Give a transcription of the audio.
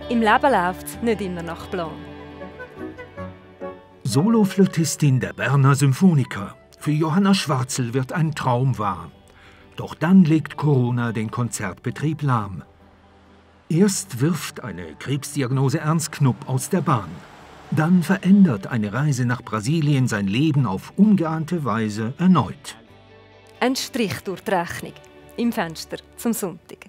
Im Leben läuft es nicht immer nach Plan. Soloflötistin der Berner Symphoniker. Für Johanna Schwarzel wird ein Traum wahr. Doch dann legt Corona den Konzertbetrieb lahm. Erst wirft eine Krebsdiagnose Ernst Knupp aus der Bahn. Dann verändert eine Reise nach Brasilien sein Leben auf ungeahnte Weise erneut. Ein Strich durch die Rechnung im Fenster zum Sonntag.